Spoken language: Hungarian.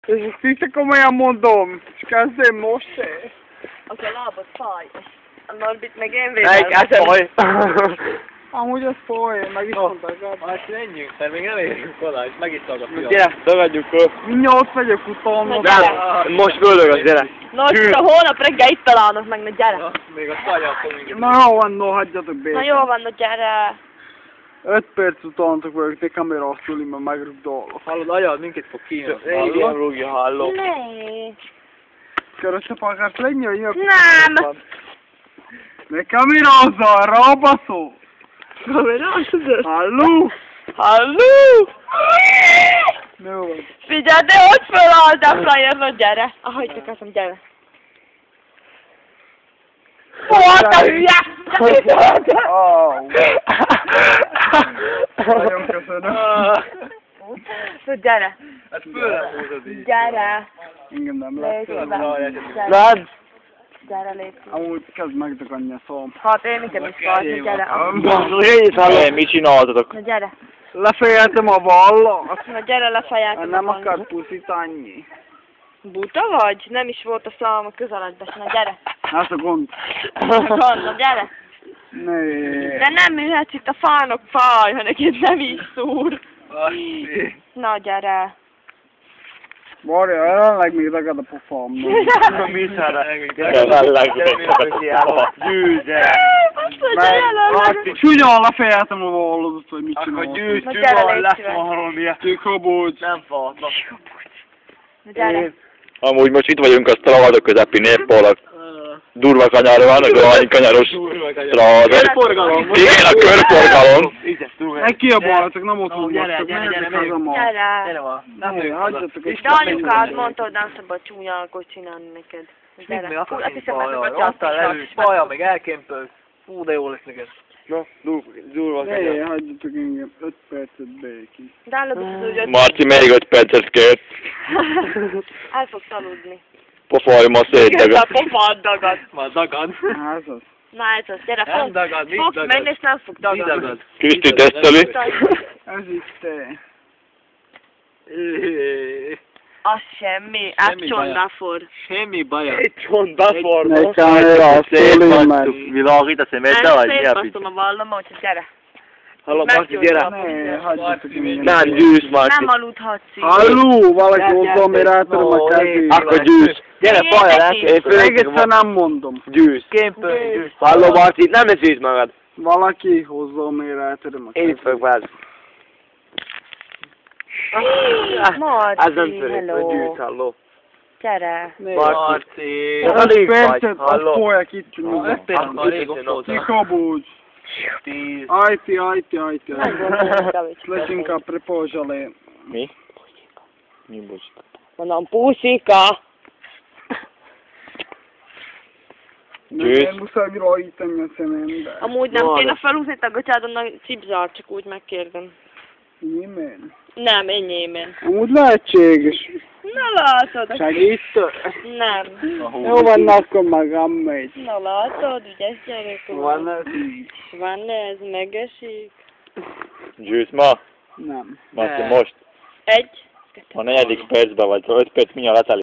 És ezt szinte komolyan mondom, és kezdem most se. Az a lábad fáj. A Norbit meg én Melyik ez faj? Amúgy az faj, meg is mondták. Hát menjünk, mert még nem érünk oda, és megisszak a fiam. Gyere, tagadjuk föl. Mindjárt megyek utána. Most földög az, gyere. Norbit, a hónap reggel itt találnak meg, na gyere. Még a szajjal fogunk. Na jó van, no, hagyjatok békén. Na jó van, na gyere. 5 perc utánatok vagyok, ne kamera szüli, mert megrugdolok. Hallod, agyad minket fog kínálni. Igen, rúgja, hallom. Nee. Keresem akarsz lenni, hogy jövök? Nem. Ne kamerázza, rábaszó! Kamerázod? Halló? Halló? Jó van. Figyeld, de hogy fölállsz a flyer-ra, gyere. Ahogy csak azt mondom, gyere. Volt a hülye! Au. Nagyon köszönöm. Szóval gyere. Hát föl nem húzod így. Gyere. Engem nem Légy lesz. szíves. Lád? Gyere, légy szíves. Amúgy kezd megdagadni a szóm. Hát én nekem is falt, gyere. Én hallom, mit csináltatok? Na gyere. Lefejeltem a vallat. Na gyere, lefejeltem. Nem akar puszítani. Buta vagy? Nem is volt a szavam a közeledben. Na gyere. Hát a gond. Na gyere. Nee. De nem ülhetsz itt a fának fáj, ha neked nem is szúr. Azt. Na gyere. Várja, jelenleg még dagad a pofám. Micsára? Jelenleg Gyűjts, gyere. Azt mondja, jelenleg. Csúnyán lefejeltem a vallatot, hogy mit Akkor csináltam. gyűjts, Na gyere, van, légy lesz szíves. valami. Tűkabócs. Nem falnak. Na gyere. Amúgy most itt vagyunk a Strada közepén, épp ahol a durva kanyar van, a galányi kanyaros Strada. Körforgalom. Igen, a körforgalom. Ne kiabáljatok, nem ott húznak, Gyere, gyere, gyere, megyünk. Gyere. Gyere van. Nem, hagyjatok egy De anyukád mondta, hogy nem szabad csúnyálkot csinálni neked. Mit Gyere. még akarsz, Azt mint hiszem, hogy bajjal? a Aztán lelősz, bajjal, meg elkempöl. Fú, de jó lesz neked. Na, durva Ne, kanyar. hagyjatok engem 5 percet békén. De előbb úgy, hogy Marci még 5 percet kért. el fogsz aludni. Pofajma Igen, a szétdagad. pofád dagad. Már dagad. Hát az. Na ez az, gyere, Nem dagad, mit fogsz dagad? menni és nem fog Mi dagadni. dagad? Kriszti teszteli. Ez itt te. Az semmi, Semmi átcsondafor. Semmi baja. Egy csont beforma. Ne kamera szóljon meg. Világít a szemedbe, vagy mi a Szétbasztom a vallama, úgyhogy gyere. Hallom, Marci, gyere. Ne, hagyjatok engem. Nem, gyűjts, Marci. Nem aludhatsz így. Halló, valaki hozzá mirátorom a kezét. Akkor gyűjts. Gyere, Paja, én Egészen nem mondom. Gyűjts. Kémpöl. Halló, Marci, nem leszűjtsd magad. Valaki hozzá mirátorom a Én itt kezét. fogok várni. Marci, Ez nem törik, hogy gyűjts, hello. halló. Gyere. Marci. Ja, 5 alig vagy, percet, azt halló. folyek itt Öt nyugodtan. perc már rég ott voltam. Tűkabócs. 10. Ajti. Nem gondolom, David. Slesinka prepožale. Mi? Mi bocs? Mondom, puszika. Győz. Nem muszáj rajtani a szemembe. Amúgy nem Van. kéne felhúzni a gatyádon a cipzár, csak úgy megkérdem. Nyilván. Nem, enyémen. Amúgy lehetséges. Na látod. Segít? Nem. Jó van, akkor magam megy. Na látod, ügyes gyerek. Van ez? Van ez, megesik. Győz ma? Nem. Marci most? Egy. A 4. percben vagy, 5 perc mindjárt letelik.